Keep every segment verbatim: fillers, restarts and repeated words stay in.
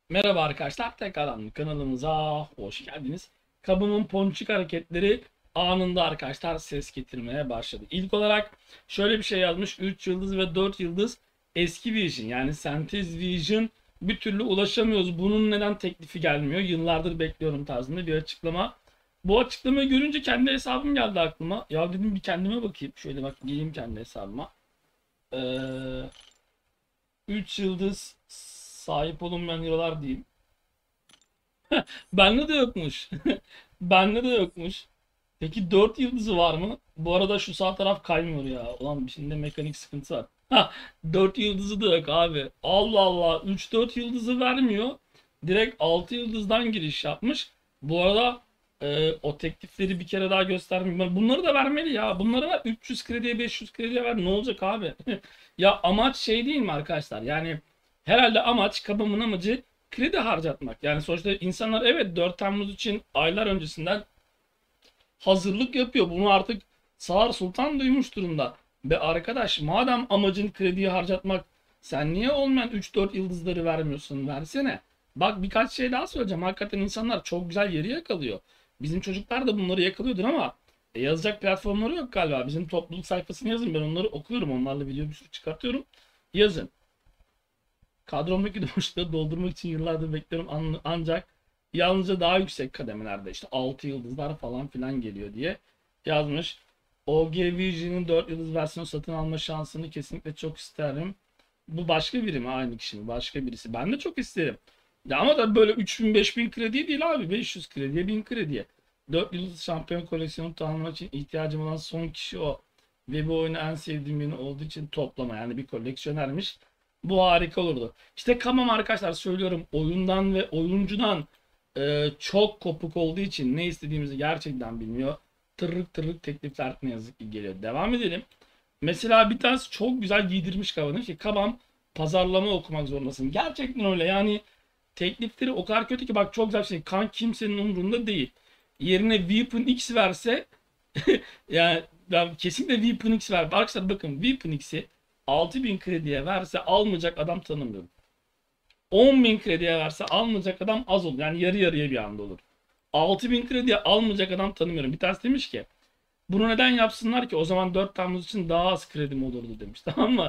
Merhaba arkadaşlar, tekrardan kanalımıza hoş geldiniz. Kabımın ponçik hareketleri anında arkadaşlar ses getirmeye başladı. İlk olarak şöyle bir şey yazmış: üç yıldız ve dört yıldız eski Vision, yani Sentez Vision bir türlü ulaşamıyoruz. Bunun neden teklifi gelmiyor? Yıllardır bekliyorum tarzında bir açıklama. Bu açıklamayı görünce kendi hesabım geldi aklıma. Ya dedim bir kendime bakayım. Şöyle bak, gireyim kendi hesabıma. Ee, üç yıldız sahip olunmayan hero'lar diyeyim. Bende de yokmuş. Bende de yokmuş. Peki dört yıldızı var mı? Bu arada şu sağ taraf kaymıyor ya. Ulan şimdi mekanik sıkıntı var. Ha, dört yıldızı da yok abi. Allah Allah. Üç dört yıldızı vermiyor. Direkt altı yıldızdan giriş yapmış. Bu arada e, o teklifleri bir kere daha göstermiyor. Bunları da vermeli ya. Bunları ver. üç yüz krediye beş yüz krediye ver. Ne olacak abi? Ya amaç şey değil mi arkadaşlar? Yani herhalde amaç, kabımın amacı kredi harcatmak. Yani sonuçta insanlar evet dört Temmuz için aylar öncesinden hazırlık yapıyor. Bunu artık Sağır Sultan duymuş durumda. Be arkadaş, madem amacın krediyi harcatmak, sen niye olmayan üç dört yıldızları vermiyorsun? Versene. Bak, birkaç şey daha söyleyeceğim. Hakikaten insanlar çok güzel yeri yakalıyor. Bizim çocuklar da bunları yakalıyordur ama e, yazacak platformları yok galiba. Bizim topluluk sayfasını yazın, ben onları okuyorum. Onlarla video bir sürü çıkartıyorum. Yazın. Kadromdaki boşluğu doldurmak için yıllardır bekliyorum, An- ancak yalnızca daha yüksek kademelerde işte altı yıldızlar falan filan geliyor diye yazmış. O G Vision'ın dört yıldız versiyonu satın alma şansını kesinlikle çok isterim. Bu başka biri mi? Aynı kişi mi? Başka birisi. Ben de çok isterim. Ya ama da böyle üç bin beş bin kredi değil abi. beş yüz krediye, bin krediye. dört yıldız şampiyon koleksiyonu tamamlamak için ihtiyacım olan son kişi o. Ve bu oyunu en sevdiğim yönü olduğu için toplama, yani bir koleksiyonermiş. Bu harika olurdu. İşte Kamam arkadaşlar, söylüyorum, oyundan ve oyuncudan e, çok kopuk olduğu için ne istediğimizi gerçekten bilmiyor. Tırrık tırrık teklifler ne yazık ki geliyor. Devam edelim. Mesela bir tanesi çok güzel giydirmiş Kabam'ı ki Kabam, pazarlama okumak zorundasın. Gerçekten öyle yani, teklifleri o kadar kötü ki, bak çok güzel bir şey. Kan kimsenin umurunda değil. Yerine Weapon X verse yani ben kesinlikle Weapon X ver. Arkadaşlar bakın, Weapon X'i altı bin krediye verse almayacak adam tanımıyorum. on bin krediye verse almayacak adam az olur. Yani yarı yarıya bir anda olur. altı bin krediye almayacak adam tanımıyorum. Bir tanesi demiş ki bunu neden yapsınlar ki, o zaman dört Temmuz için daha az kredim olurdu demiş, tamam mı?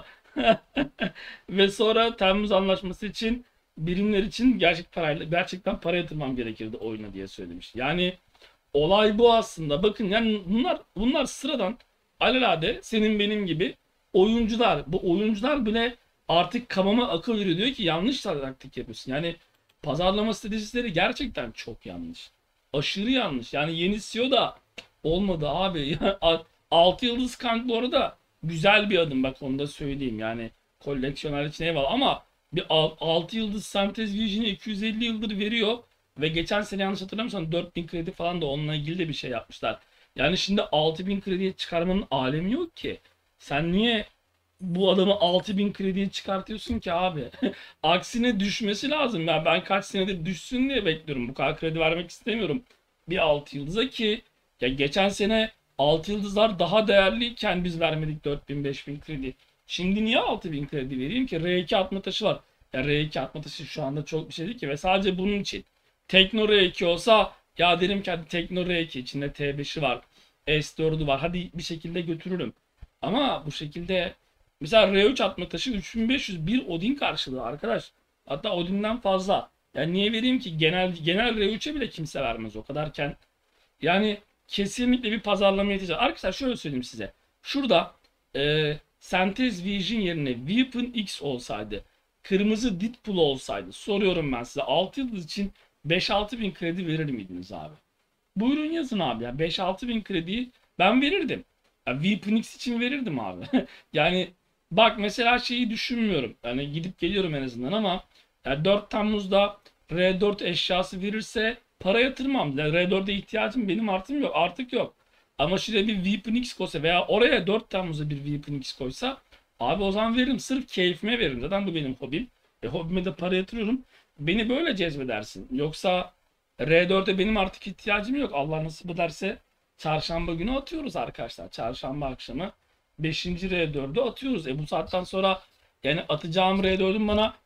Ve sonra Temmuz anlaşması için birimler için gerçek parayla, gerçekten para yatırmam gerekirdi oyuna diye söylemiş. Yani olay bu aslında. Bakın yani bunlar bunlar sıradan alelade senin benim gibi oyuncular. Bu oyuncular bile artık kafama akıl veriyor. Diyor ki yanlış taktik yapıyorsun. Yani pazarlama stratejileri gerçekten çok yanlış. Aşırı yanlış. Yani yeni C E O da olmadı abi. altı yıldız kank bu arada güzel bir adım, bak onu da söyleyeyim. Yani koleksiyoner için eyvallah ama bir altı yıldız Sentez Vision'ı iki yüz elli yıldır veriyor. Ve geçen sene yanlış hatırlamıyorsam dört bin kredi falan da onunla ilgili de bir şey yapmışlar. Yani şimdi altı bin krediye çıkarmanın alemi yok ki. Sen niye bu adamı altı bin krediye çıkartıyorsun ki abi? Aksine düşmesi lazım. Ya ben kaç senedir düşsün diye bekliyorum. Bu kadar kredi vermek istemiyorum bir altı yıldıza ki, ya geçen sene altı yıldızlar daha değerliyken biz vermedik dört bin beş bin kredi. Şimdi niye altı bin kredi vereyim ki? R iki atma taşı var. Ya R iki atma taşı şu anda çok bir şey değil ki ve sadece bunun için. Tekno R iki olsa ya derim ki hadi Tekno R iki içinde T beşi var. S dördü var. Hadi bir şekilde götürürüm. Ama bu şekilde mesela R üç atma taşı üç bin beş yüz bir Odin karşılığı arkadaş. Hatta Odin'den fazla. Yani niye vereyim ki? Genel genel R üçe bile kimse vermez o kadarken. Yani kesinlikle bir pazarlama ihtiyacı. Arkadaşlar şöyle söyleyeyim size. Şurada e, Sentez Vision yerine Weapon X olsaydı, kırmızı Deadpool olsaydı, soruyorum ben size, altı yıldız için beş altı bin kredi verir miydiniz abi? Buyurun yazın abi ya. beş altı bin krediyi ben verirdim. Ya Weapon X için verirdim abi. Yani bak mesela şeyi düşünmüyorum. Yani gidip geliyorum en azından ama ya dört Temmuz'da R dört eşyası verirse para yatırmam. Yani R dörde ihtiyacım benim artım yok. Artık yok. Ama şuraya bir Weapon X koysa veya oraya dört Temmuz'da bir Weapon X koysa abi o zaman veririm. Sırf keyfime veririm. Zaten bu benim hobim. E, hobime de para yatırıyorum. Beni böyle cezbedersin. Yoksa R dörde benim artık ihtiyacım yok. Allah nasip ederse çarşamba günü atıyoruz arkadaşlar. Çarşamba akşamı beşinci R dördü atıyoruz. E bu saatten sonra yani atacağım R dördün bana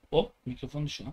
Hop mikrofon düşüyor.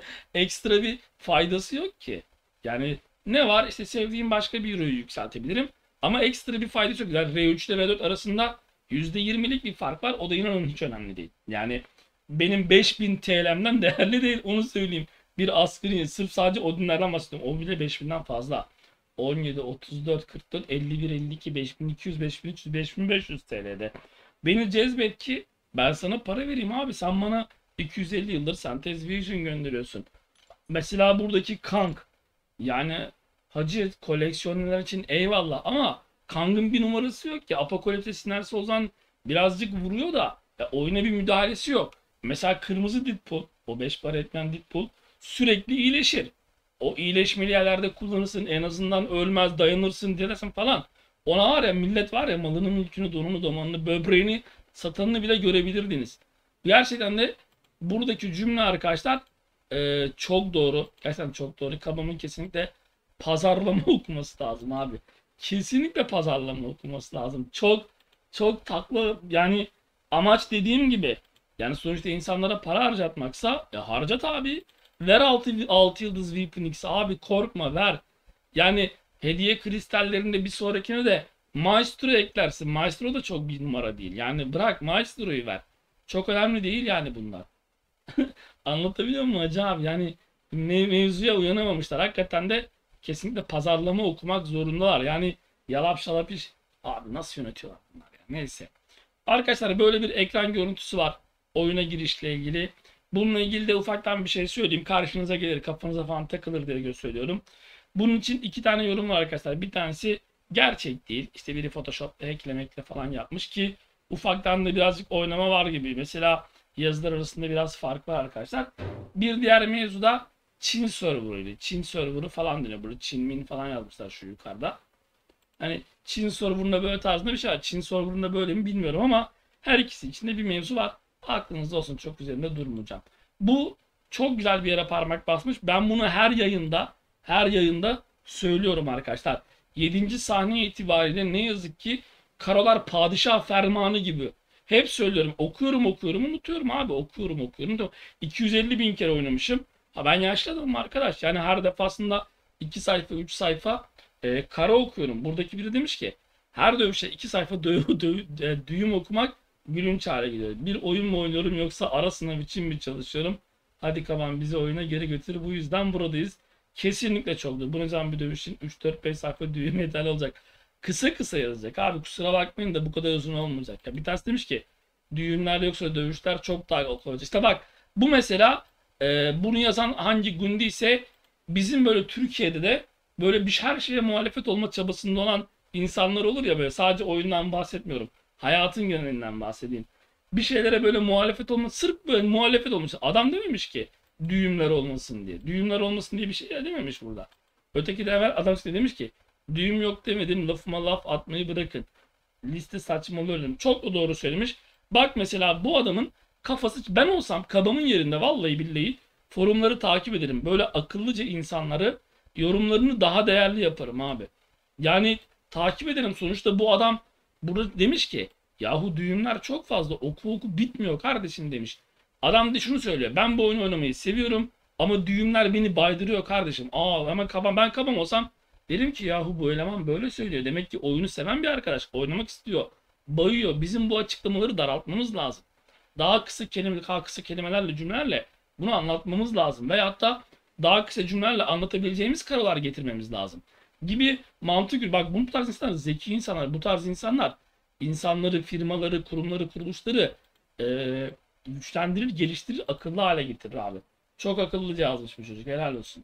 Ekstra bir faydası yok ki. Yani ne var? İşte sevdiğim başka bir hero'yu yükseltebilirim. Ama ekstra bir faydası yok. Yani R üç ile V dört arasında yüzde yirmilik bir fark var. O da inanın hiç önemli değil. Yani benim beş bin T L'mden değerli değil, onu söyleyeyim. Bir asgari sırf sadece Odin'lerden bahsediyorum. O bile beş binden fazla. on yedi, otuz dört, kırk dört, elli bir, elli iki, beş bin iki yüz, beş bin üç yüz, beş bin beş yüz T L'de. Beni cezbet ki ben sana para vereyim abi. Sen bana iki yüz elli yıldır Sentez Vision gönderiyorsun. Mesela buradaki Kang. Yani hacı koleksiyonerler için eyvallah ama Kang'ın bir numarası yok ki. Apokalipse Sinerse Ozan birazcık vuruyor da ya oyuna bir müdahalesi yok. Mesela kırmızı Deadpool, o beş para etmeyen Deadpool sürekli iyileşir. O iyileşmeli yerlerde kullanırsın, en azından ölmez, dayanırsın dersin falan. Ona var ya, millet var ya, malının mülkünü, donunu, domanını, böbreğini, satanını bile görebilirdiniz. Gerçekten de buradaki cümle arkadaşlar e, çok doğru. Gerçekten çok doğru. Kabamın kesinlikle pazarlama okuması lazım abi. Kesinlikle pazarlama okuması lazım. Çok çok taklı yani, amaç dediğim gibi yani sonuçta insanlara para harcatmaksa ya harcat abi. Ver altı altı yıldız Weapon X'i abi, korkma ver. Yani hediye kristallerinde bir sonrakine de Maestro eklersin. Maestro da çok bir numara değil. Yani bırak Maestro'yu ver. Çok önemli değil yani bunlar. Anlatabiliyor muyum hacı abi? Yani me- mevzuya uyanamamışlar. Hakikaten de kesinlikle pazarlama okumak zorundalar. Yani yalap şalap iş. Abi nasıl yönetiyorlar bunlar ya? Neyse. Arkadaşlar böyle bir ekran görüntüsü var. Oyuna girişle ilgili. Bununla ilgili de ufaktan bir şey söyleyeyim. Karşınıza gelir, kafanıza falan takılır diye söylüyorum. Bunun için iki tane yorum var arkadaşlar. Bir tanesi gerçek değil. İşte biri Photoshop'ta eklemekle falan yapmış ki ufaktan da birazcık oynama var gibi. Mesela yazılar arasında biraz fark var arkadaşlar. Bir diğer mevzu da Çin serverıydı. Çin serverı falan deniyor. Burada Çin Min falan yazmışlar şu yukarıda. Hani Çin serverında böyle tarzında bir şey var. Çin serverında böyle mi bilmiyorum ama her ikisi içinde bir mevzu var. Aklınızda olsun, çok üzerinde durmayacağım. Bu çok güzel bir yere parmak basmış. Ben bunu her yayında her yayında söylüyorum arkadaşlar. Yedinci sahne itibariyle ne yazık ki Karalar Padişah Fermanı gibi. Hep söylüyorum. Okuyorum okuyorum unutuyorum abi. Okuyorum okuyorum da iki yüz elli bin kere oynamışım. Ha ben yaşlı adamım arkadaş. Yani her defasında iki sayfa üç sayfa e, kara okuyorum. Buradaki biri demiş ki her dövüşte iki sayfa dö dö e, düğüm okumak gülünç hale geliyor. Bir oyun mu oynuyorum yoksa ara sınav için mi çalışıyorum? Hadi kaman bizi oyuna geri götür. Bu yüzden buradayız. Kesinlikle çoktur. Bu ne zaman bir dövüşün üç dört beş sayfa düğüm yeterli olacak. Kısa kısa yazacak. Abi kusura bakmayın da bu kadar uzun olmayacak. Ya bir tanesi demiş ki düğünler yoksa dövüşler çok daha olacak. İşte bak bu mesela e, bunu yazan hangi gündü ise bizim böyle Türkiye'de de böyle bir her şeye muhalefet olma çabasında olan insanlar olur ya, böyle sadece oyundan bahsetmiyorum. Hayatın genelinden bahsedeyim. Bir şeylere böyle muhalefet olma, sırf böyle muhalefet olmuş. Adam dememiş ki düğümler olmasın diye. Düğümler olmasın diye bir şey dememiş burada. Öteki de hemen adam işte demiş ki düğüm yok demedim, lafıma laf atmayı bırakın. Liste saçmalıyorum. Çok da doğru söylemiş. Bak mesela bu adamın kafası, ben olsam kabamın yerinde vallahi billahi forumları takip ederim. Böyle akıllıca insanları, yorumlarını daha değerli yaparım abi. Yani takip ederim. Sonuçta bu adam burada demiş ki yahu düğümler çok fazla, oku oku bitmiyor kardeşim demiş. Adam da şunu söylüyor. Ben bu oyunu oynamayı seviyorum ama düğümler beni baydırıyor kardeşim. Aa hemen kabam, ben kabam olsam derim ki yahu bu eleman böyle söylüyor. Demek ki oyunu seven bir arkadaş. Oynamak istiyor. Bayıyor. Bizim bu açıklamaları daraltmamız lazım. Daha kısa kelime, daha kısa kelimelerle, cümlelerle bunu anlatmamız lazım. Veyahut da daha kısa cümlelerle anlatabileceğimiz karalar getirmemiz lazım. Gibi mantık. Bak bu tarz insanlar zeki insanlar. Bu tarz insanlar insanları, firmaları, kurumları, kuruluşları eee, güçlendirir, geliştirir, akıllı hale getirir abi. Çok akıllıca yazmış bu çocuk. Helal olsun.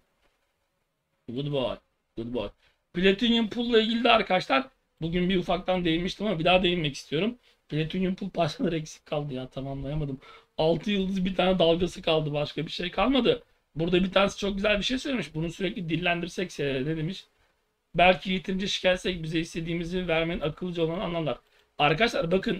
Good boy. Good boy. Platinum Pool'la ilgili de arkadaşlar bugün bir ufaktan değinmiştim ama bir daha değinmek istiyorum. Platinum Pool parçaları eksik kaldı ya, tamamlayamadım. Altı yıldız bir tane dalgası kaldı, başka bir şey kalmadı. Burada bir tanesi çok güzel bir şey söylemiş. Bunu sürekli dillendirsek ne demiş? Belki yeterince şikayet etsek bize istediğimizi vermenin akıllıca olan anlamlar. Arkadaşlar bakın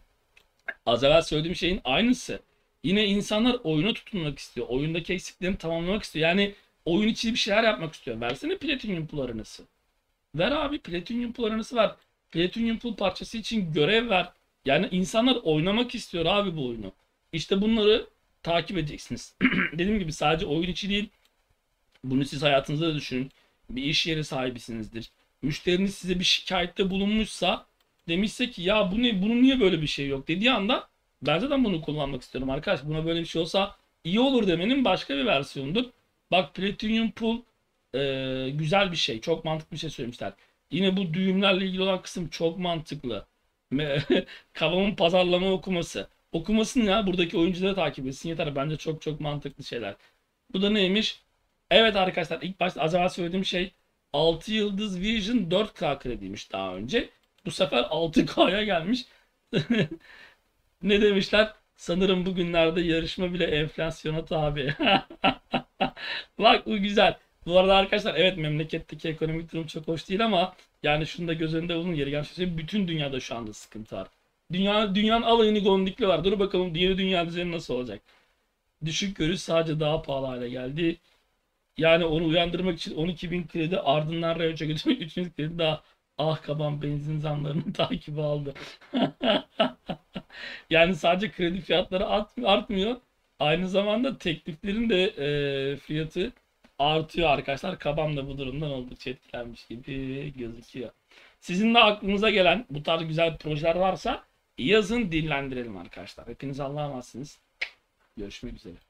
az evvel söylediğim şeyin aynısı. Yine insanlar oyuna tutunmak istiyor. Oyundaki eksiklerini tamamlamak istiyor. Yani oyun içi bir şeyler yapmak istiyor. Versene Platinum Pool aranası. Ver abi, Platinum Pool aranası ver. Platinum Pool parçası için görev ver. Yani insanlar oynamak istiyor abi bu oyunu. İşte bunları takip edeceksiniz. Dediğim gibi sadece oyun içi değil. Bunu siz hayatınızda da düşünün. Bir iş yeri sahibisinizdir. Müşteriniz size bir şikayette bulunmuşsa, demişse ki ya bu ne, bunun niye böyle bir şey yok dediği anda ben zaten bunu kullanmak istiyorum arkadaş. Buna böyle bir şey olsa iyi olur demenin başka bir versiyonudur. Bak Platinum Pool e, güzel bir şey. Çok mantıklı bir şey söylemişler. Yine bu düğümlerle ilgili olan kısım çok mantıklı. Me- Kavamın pazarlama okuması. Okumasın ya, buradaki oyuncuları takip etsin yeter. Bence çok çok mantıklı şeyler. Bu da neymiş? Evet arkadaşlar, ilk başta az evvel söylediğim şey altı yıldız Vision dört K krediymiş daha önce. Bu sefer altı K'ya gelmiş. Ne demişler? Sanırım bugünlerde yarışma bile enflasyona tabi. Bak bu güzel. Bu arada arkadaşlar, evet memleketteki ekonomik durum çok hoş değil ama yani şunu da göz önünde bulun, yeri gelmiş söyleyeyim. Bütün dünyada şu anda sıkıntı var. Dünya, dünyanın alayını gondikliyorlar. Dur bakalım diğer dünya düzeni nasıl olacak? Düşük görüş sadece daha pahalı hale geldi. Yani onu uyandırmak için on iki bin kredi, ardından Reyoç'a götürmek üç bin kredi daha. Ah kaban benzin zamlarını takibi aldı. Yani sadece kredi fiyatları art- artmıyor. Aynı zamanda tekliflerin de e, fiyatı artıyor arkadaşlar. Kabam da bu durumdan oldukça etkilenmiş gibi gözüküyor. Sizin de aklınıza gelen bu tarz güzel projeler varsa yazın, dinlendirelim arkadaşlar. Hepiniz Allah'a emanetsiniz. Görüşmek üzere.